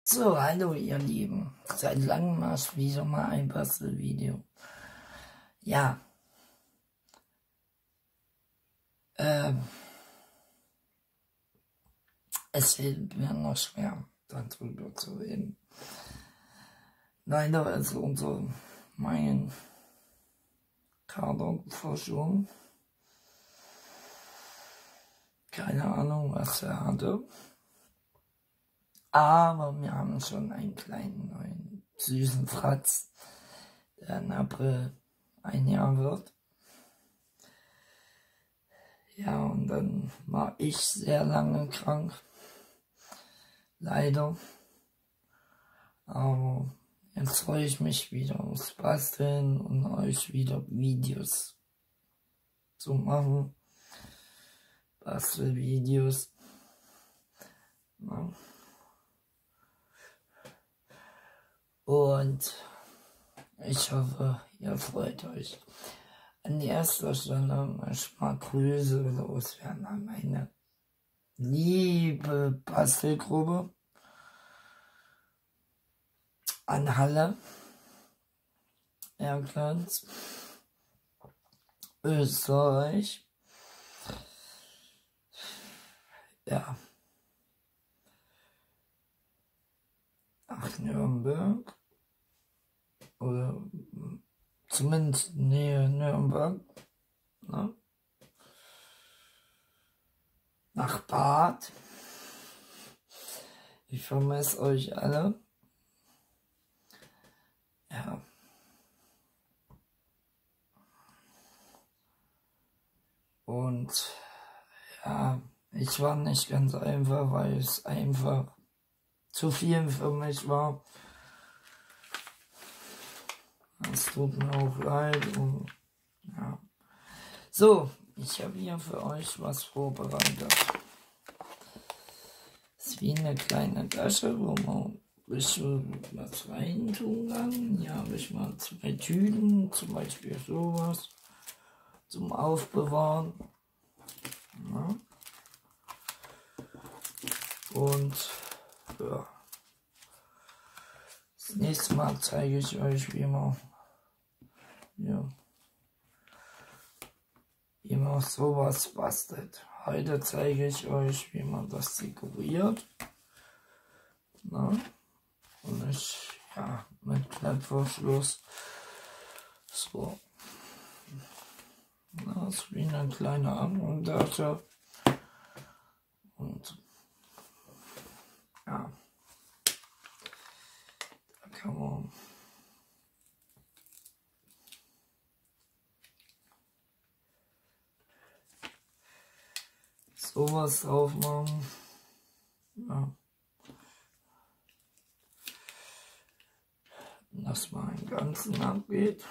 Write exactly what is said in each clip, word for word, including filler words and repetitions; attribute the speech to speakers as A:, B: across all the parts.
A: So, hallo ihr Lieben. Seit langem mal wieder mal ein Bastelvideo. Ja. Ähm. Es fällt mir noch schwer, darüber zu reden. Leider ist unser, mein Kader verschwunden. Keine Ahnung, was er hatte. Aber wir haben schon einen kleinen neuen süßen Fratz, der im April ein Jahr wird. Ja, und dann war ich sehr lange krank. Leider. Aber jetzt freue ich mich wieder aufs Basteln und euch wieder Videos zu machen. Bastelvideos. Ja. Und ich hoffe, ihr freut euch. An erster Stelle möchte ich mal Grüße loswerden an meine liebe Bastelgruppe, an Halle, Erglanz, Österreich, ja, nach Nürnberg, oder zumindest Nähe Nürnberg, ne? Nach Bad. Ich vermisse euch alle. Ja. Und ja, ich war nicht ganz einfach, weil es einfach zu viel für mich war. Es tut mir auch leid und ja. So, ich habe hier für euch was vorbereitet. Es ist wie eine kleine Tasche, wo man ein bisschen was reintun kann. Hier habe ich mal zwei Tüten, zum Beispiel sowas, zum Aufbewahren. Ja. Und ja. Das nächste Mal zeige ich euch, wie man, ja, wie man sowas bastelt. Heute zeige ich euch, wie man das dekoriert. Na? Und ich, ja, mit Klettverschluss. So. Das ist wie eine kleine Anhängertasche. Und ja, da kann man sowas drauf machen. Ja. Dass man im Ganzen abgeht.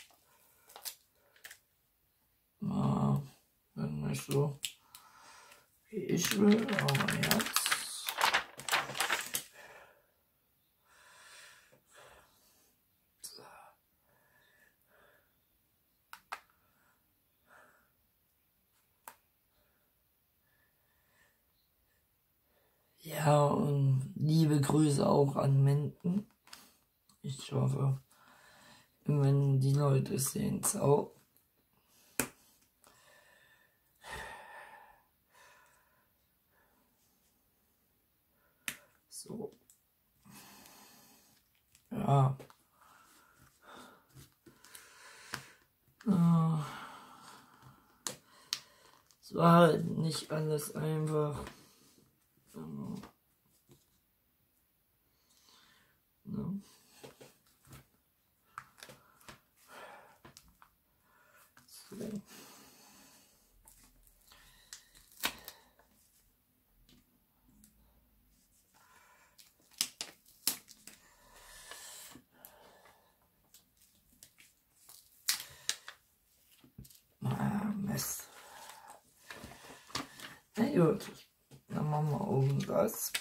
A: Na, wenn nicht so wie ich will, aber jetzt. So. Ja, und liebe Grüße auch an Menden. Ich hoffe, wenn die Leute sehen es auch. So. Ja. Ah. Es war halt nicht alles einfach. Ähm, ne? So. Ah, Mist. Na gut, dann machen wir oben das.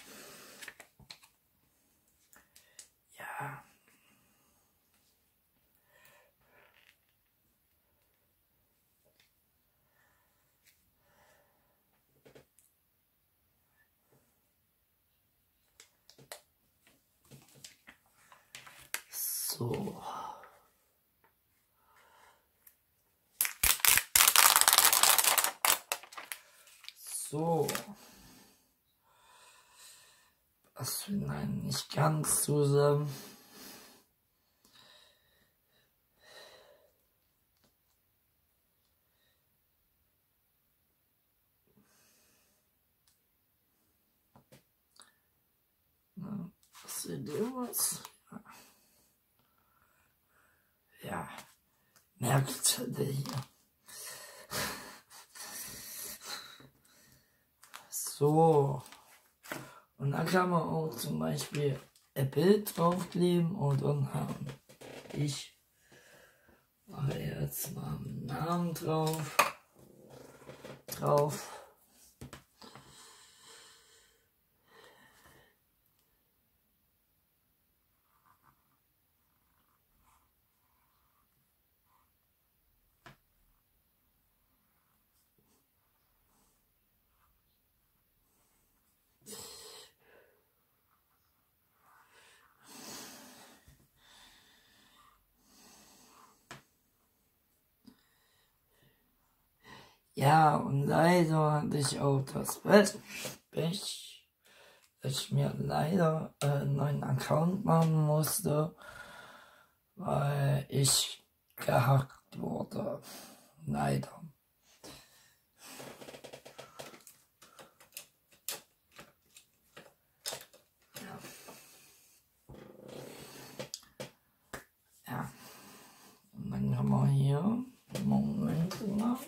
A: Ja. So. So. Das finde ich nicht ganz zusammen. Na, seht ihr was? Ja, merkt ihr hier. So. Und da kann man auch zum Beispiel ein Bild draufkleben und dann haben ich mache jetzt mal einen Namen drauf. Drauf. Ja, und leider hatte ich auch das Pech, dass ich mir leider äh, einen neuen Account machen musste, weil ich gehackt wurde. Leider. Ja. Ja. Und dann haben wir hier Moment mal.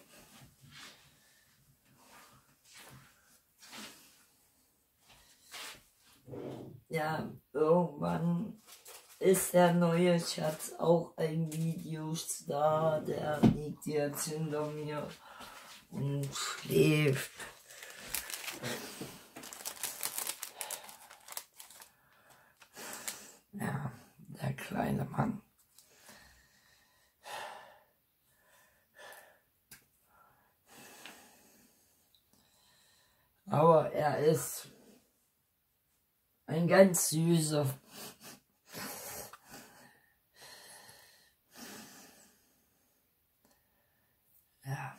A: Ja, irgendwann ist der neue Schatz auch ein Videostar, der liegt jetzt hinter mir und schläft. Ja, der kleine Mann. Aber er ist ein ganz süßer. Ja.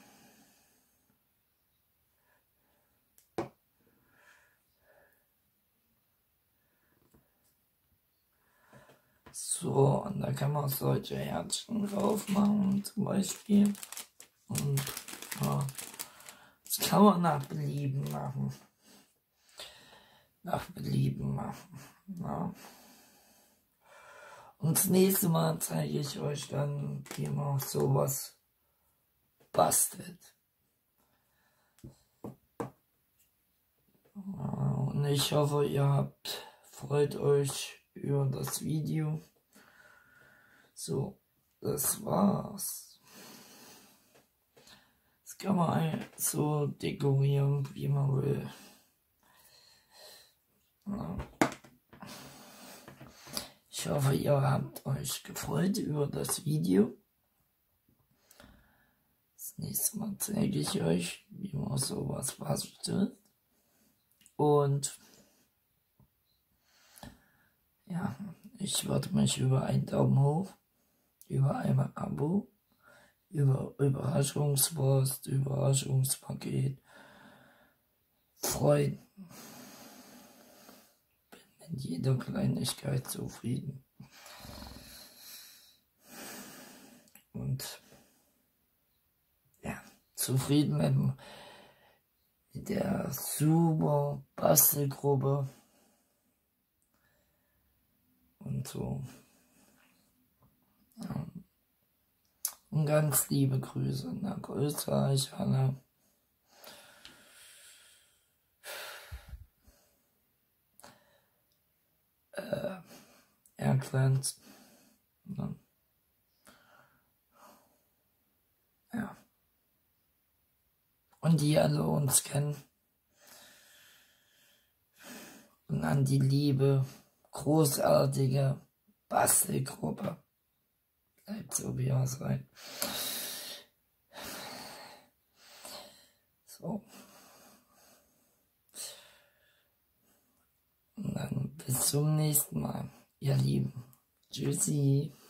A: So, und da kann man solche Herzchen drauf machen, zum Beispiel. Und ja, das kann man nach Belieben machen. Nach Belieben machen. Ja. Und das nächste Mal zeige ich euch dann, wie man sowas bastelt. Und ich hoffe, ihr habt, freut euch über das Video. So, das war's. Das kann man so dekorieren, wie man will. Ja. Ich hoffe, ihr habt euch gefreut über das Video. Das nächste Mal zeige ich euch, wie man sowas bastelt. Und ja, ich würde mich über einen Daumen hoch, über ein Abo, über Überraschungspost, Überraschungspaket freuen. Bin mit jeder Kleinigkeit zufrieden. Und ja, zufrieden mit, mit der super Bastelgruppe. Und so. Ja. Und ganz liebe Grüße nach Österreich, alle. Äh, Erklärt. Ja. Ja. Und die alle uns kennen. Und an die liebe, großartige Bastelgruppe. Bleibt so, wie ihr seid. So. Und dann bis zum nächsten Mal, ihr Lieben. Tschüssi.